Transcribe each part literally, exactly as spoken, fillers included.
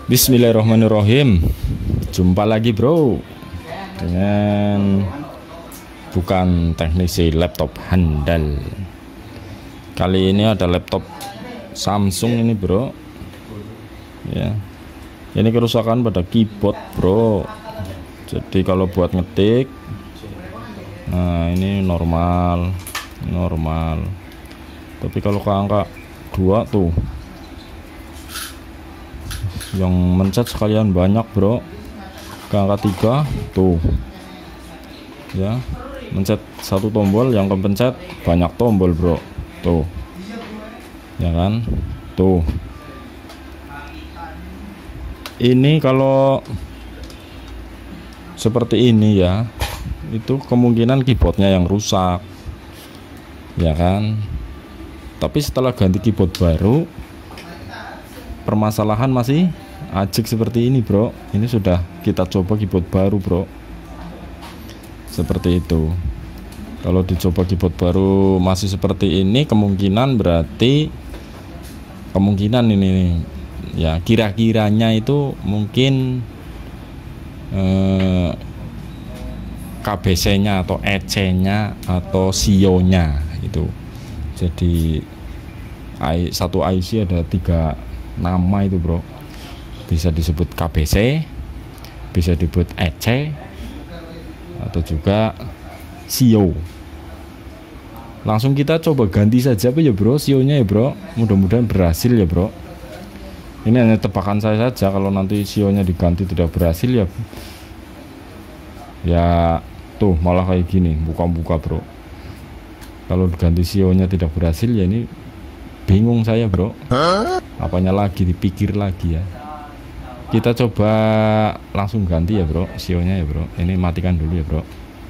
Bismillahirrahmanirrahim. Jumpa lagi bro dengan bukan teknisi laptop handal. Kali ini ada laptop Samsung ini bro. Ya, ini kerusakan pada keyboard bro. Jadi kalau buat ngetik, nah ini normal, normal. Tapi kalau ke angka dua tuh, yang mencet sekalian banyak bro. Ke angka tiga tuh ya, mencet satu tombol, yang kepencet banyak tombol bro. Tuh ya kan, tuh ini kalau seperti ini ya, itu kemungkinan keyboardnya yang rusak ya kan. Tapi setelah ganti keyboard baru, permasalahan masih ajik seperti ini bro. Ini sudah kita coba keyboard baru bro, seperti itu. Kalau dicoba keyboard baru masih seperti ini, kemungkinan berarti kemungkinan ini ya, kira-kiranya itu mungkin eh, K B C-nya atau E C-nya atau S I O-nya itu. Jadi satu I C ada tiga nama itu bro. Bisa disebut K B C, bisa disebut E C, atau juga S I O. Langsung kita coba ganti saja ya bro, S I O-nya ya bro. Mudah-mudahan berhasil ya bro. Ini hanya tebakan saya saja. Kalau nanti S I O-nya diganti tidak berhasil ya, ya tuh malah kayak gini, buka-buka bro. Kalau diganti S I O-nya tidak berhasil ya ini bingung saya bro. Apanya lagi, dipikir lagi ya. Kita coba langsung ganti ya bro, S I O-nya ya bro. Ini matikan dulu ya bro.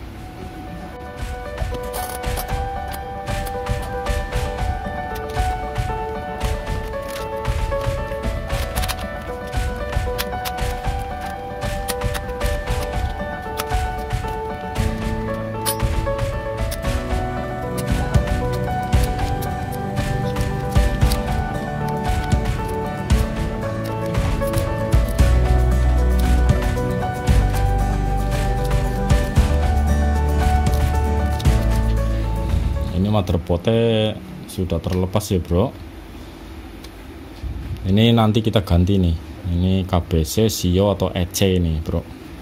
Ini motherboardnya sudah terlepas ya bro. Ini nanti kita ganti nih. Ini K B C, S I O atau E C ini bro.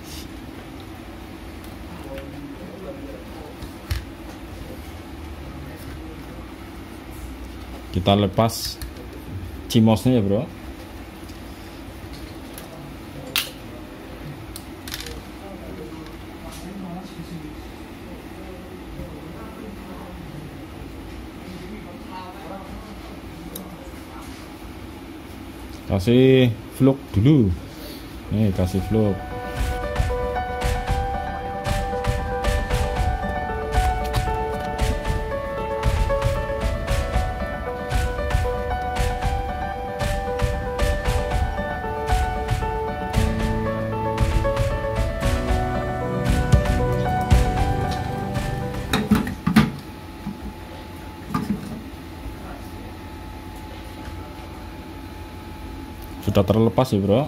Kita lepas cimosnya ya bro. Kasih vlog dulu, nih kasih vlog. Sudah terlepas ya bro.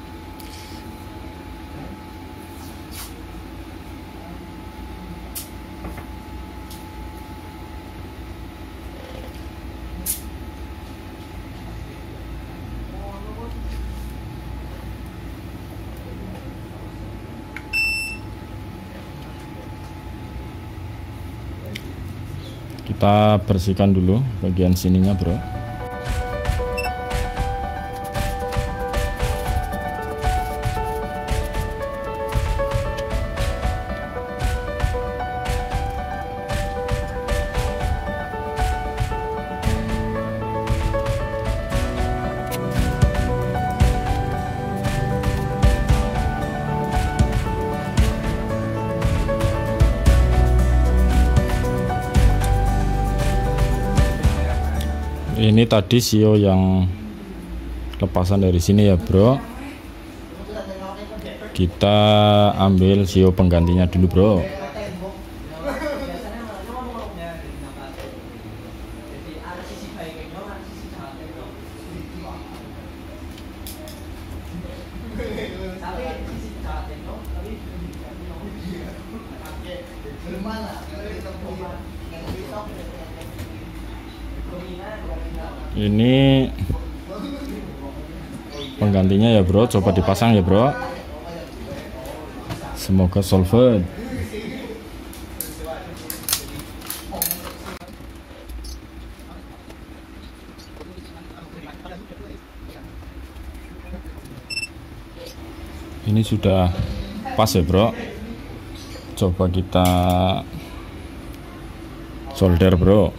Kita bersihkan dulu bagian sininya bro. Ini tadi S I O yang lepasan dari sini ya bro. Kita ambil S I O penggantinya dulu bro. Ini penggantinya ya bro, coba dipasang ya bro, semoga solvent. Ini sudah pas ya bro, coba kita solder bro.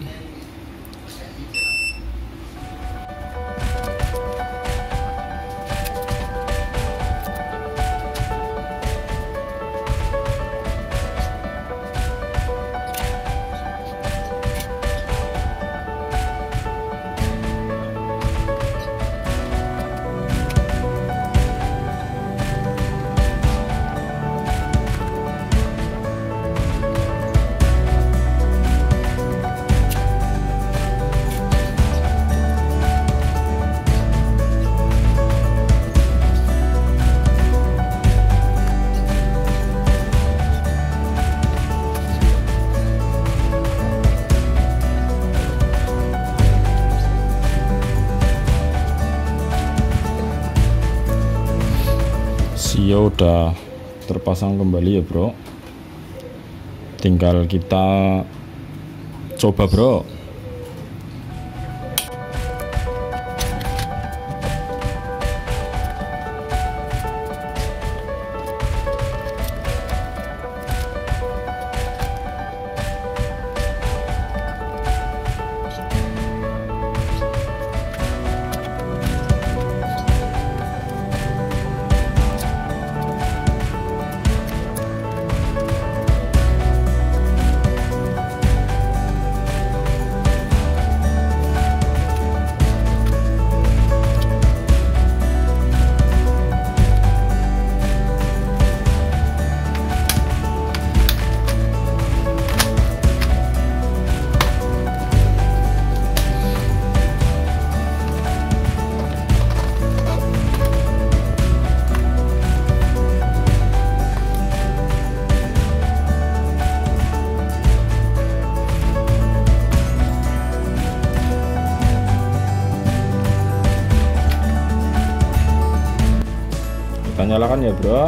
Sio udah terpasang kembali ya bro, tinggal kita coba bro. Kita nyalakan ya bro.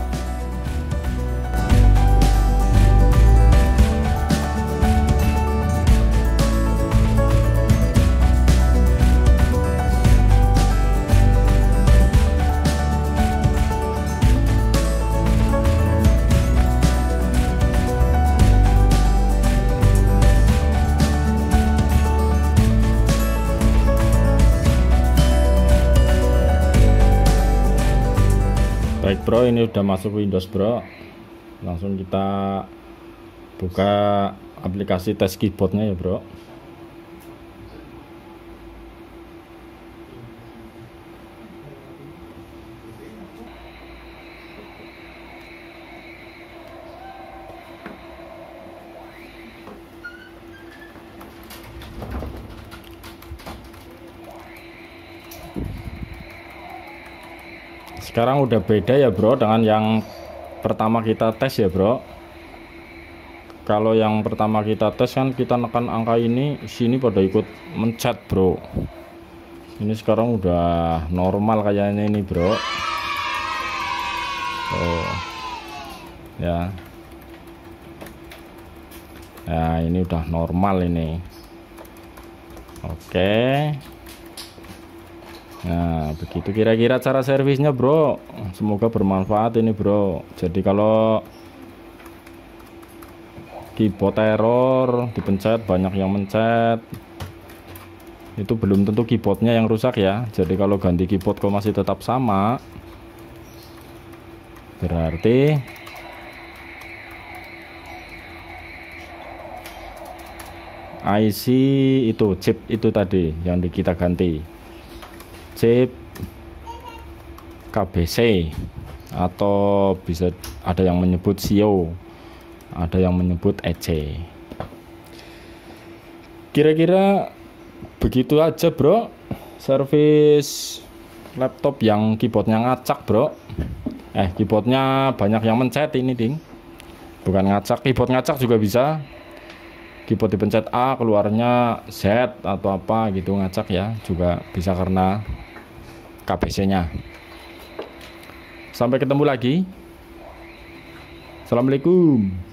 Baik bro, ini udah masuk Windows bro. Langsung kita buka aplikasi tes keyboardnya ya bro. Sekarang udah beda ya bro dengan yang pertama kita tes ya bro. Kalau yang pertama kita tes kan kita nekan angka ini, sini pada ikut mencet bro. Ini sekarang udah normal kayaknya ini bro. Oh ya, ya ini udah normal ini. Oke. Nah begitu kira-kira cara servisnya bro, semoga bermanfaat ini bro. Jadi kalau keyboard error dipencet banyak yang mencet, itu belum tentu keyboardnya yang rusak ya. Jadi kalau ganti keyboard kok masih tetap sama, berarti I C itu chip itu tadi yang kita ganti, chip K B C, atau bisa ada yang menyebut Sio, ada yang menyebut E C. Kira-kira begitu aja bro servis laptop yang keyboardnya ngacak bro. Eh, keyboardnya banyak yang mencet ini, ding. Bukan ngacak, keyboard ngacak juga bisa. Keyboard dipencet A, keluarnya Z atau apa gitu, ngacak ya, juga bisa karena K B C-nya. Sampai ketemu lagi. Assalamualaikum.